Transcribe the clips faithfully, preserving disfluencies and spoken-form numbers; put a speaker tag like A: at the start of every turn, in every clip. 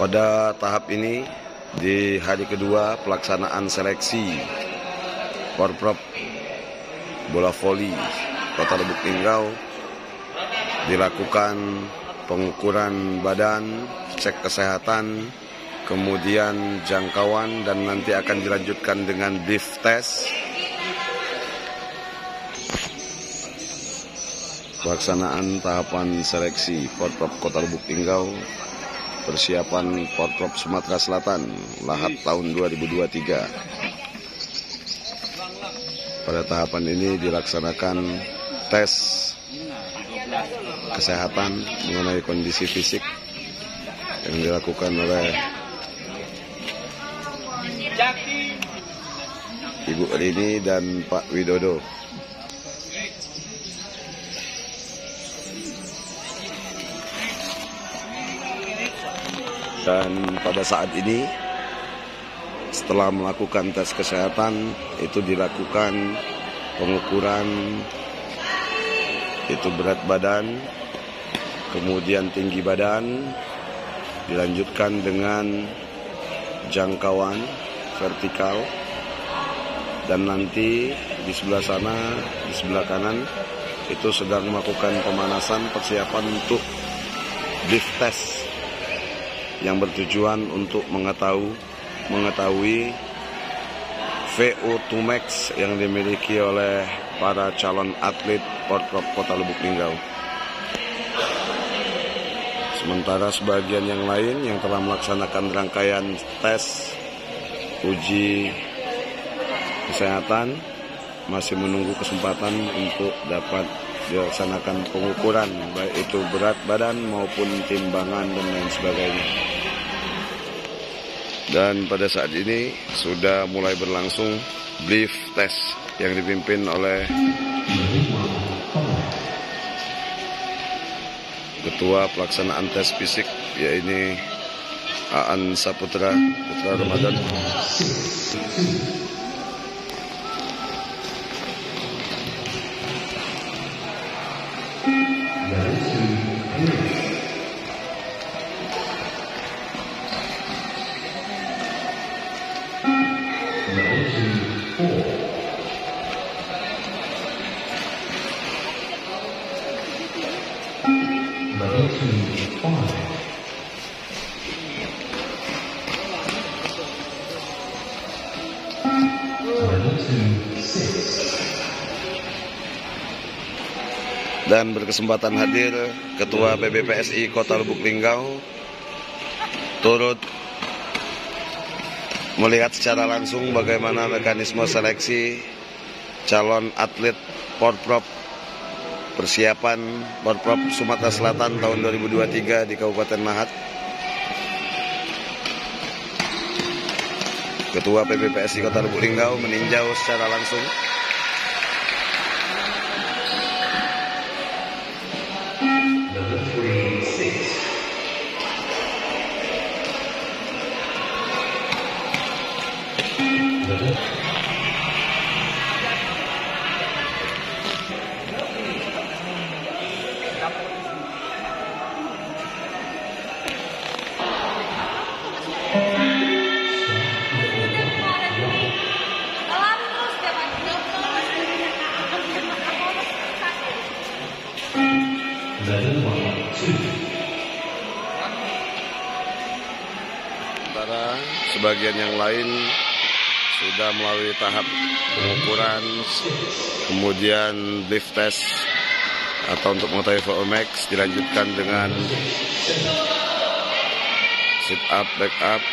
A: Pada tahap ini, di hari kedua pelaksanaan seleksi Porprov bola voli Kota Lubuk Linggau, dilakukan pengukuran badan, cek kesehatan, kemudian jangkauan, dan nanti akan dilanjutkan dengan brief test. Pelaksanaan tahapan seleksi Porprov Kota Lubuk Linggau, persiapan Porprov Sumatera Selatan, Lahat tahun dua ribu dua puluh tiga. Pada tahapan ini dilaksanakan tes kesehatan mengenai kondisi fisik yang dilakukan oleh Ibu Rini dan Pak Widodo. Dan pada saat ini, setelah melakukan tes kesehatan, itu dilakukan pengukuran itu berat badan, kemudian tinggi badan, dilanjutkan dengan jangkauan vertikal, dan nanti di sebelah sana, di sebelah kanan, itu sedang melakukan pemanasan persiapan untuk brief test yang bertujuan untuk mengetahui, mengetahui V O dua max yang dimiliki oleh para calon atlet Porprov Kota Lubuk Linggau. Sementara sebagian yang lain yang telah melaksanakan rangkaian tes uji kesehatan masih menunggu kesempatan untuk dapat dilaksanakan pengukuran, baik itu berat badan maupun timbangan dan lain sebagainya. Dan pada saat ini sudah mulai berlangsung brief test yang dipimpin oleh Ketua Pelaksanaan Tes Fisik, yaitu Aan Saputra Putra Ramadan. Dan berkesempatan hadir Ketua P B P S I Kota Lubuk Linggau, turut melihat secara langsung bagaimana mekanisme seleksi calon atlet Porprov persiapan Porprov Sumatera Selatan tahun dua ribu dua puluh tiga di Kabupaten Lahat. Ketua P B P S I Kota Lubuk Linggau meninjau secara langsung sementara sebagian yang lain sudah melalui tahap pengukuran, kemudian brief test atau untuk mengetahui V O max, dilanjutkan dengan sit up, back up,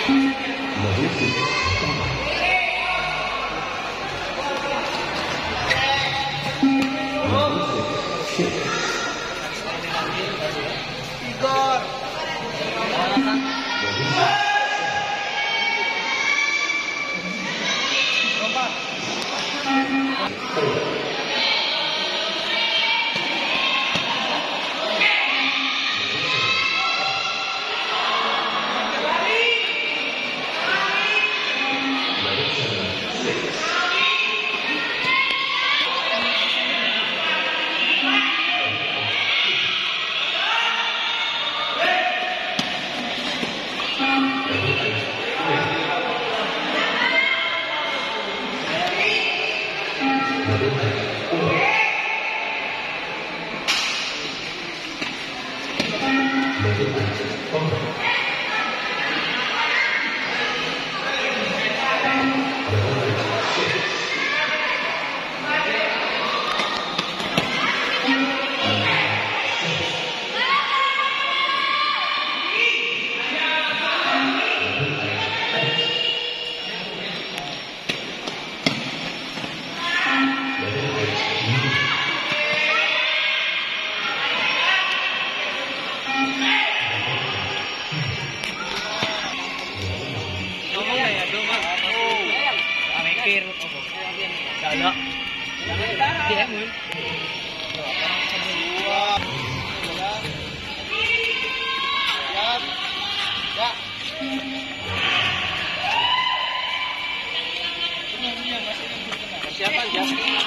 B: Siapa aja?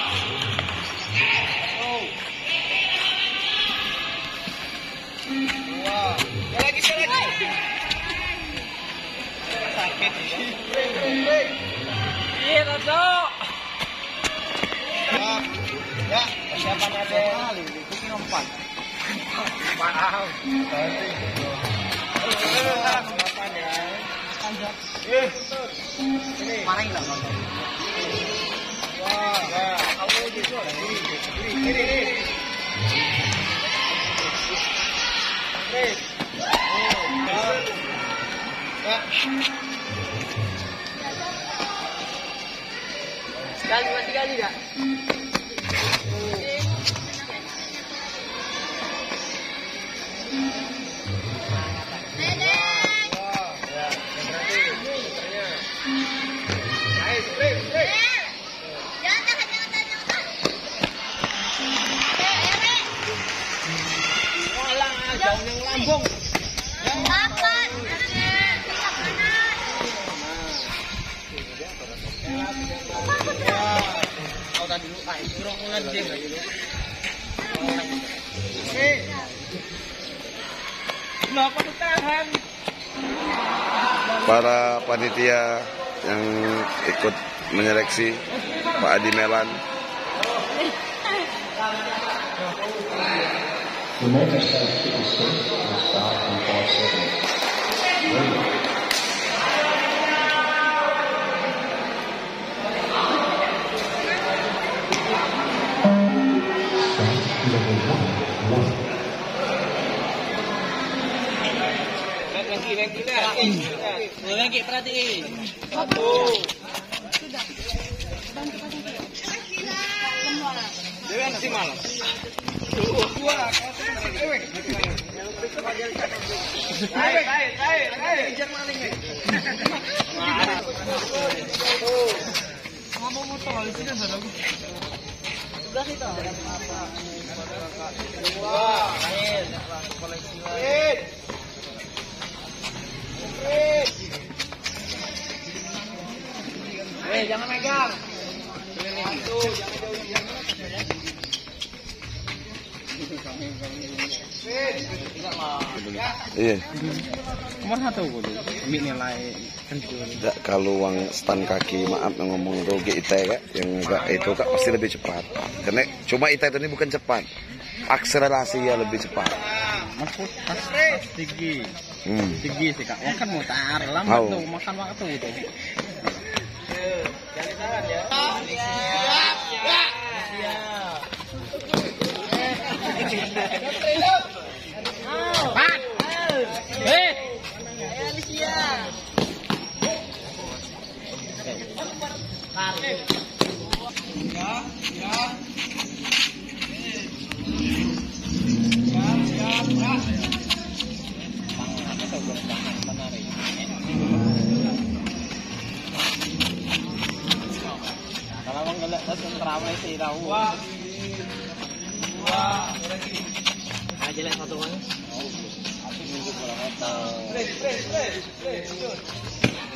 B: Oh. Wah, lagi lagi. Sakit. Iya, Rodo. Ya, persiapan ada kali, itu empat. Maaf. Eh, ini mana hilang? Wah, ya, kamu gitu ada ini, ini, ini, ini. Oke. Oh, ya. Sekali mati kali enggak? Lambung. Yang dapat. Kau tadi lupa, kurang ulang dia. Oke. Kenapa ditahan?
A: Para panitia yang ikut menyeleksi Pak Adi Melan.
C: The motor safety system will start in five seconds. Ready. Start level one. One.
B: Lagi, lagi, lagi. Lagi, perhatiin. Satu. Dewan masih malam. Dua, Baik, baik, baik, baik. Kejar maling nih. Mau motor di sini ada lagi. Sudah kita. Wah, lain. Koleksi lain. Eh, jangan megang. Itu, jangan jauh-jauh.
A: Iya.
B: Kemana tahu gue? Ambil nilai kendur.
A: Enggak, kalau uang stand kaki, maaf ngomong roge ite kak, yang enggak itu kak pasti lebih cepat. Karena cuma ite itu ini bukan cepat, akselerasi ya lebih cepat.
B: Maksud pas tinggi,
A: Hmm.
B: tinggi sih kak. Makan mutar, lambat
A: Mau.
B: tuh makan waktu itu. Jangan salah ya. Pak. Eh. Alicia. Kalau bang galak tas terawih sih tahu. Wah. Wah. Aja lah satu kan. Aku minggu berapa tahun.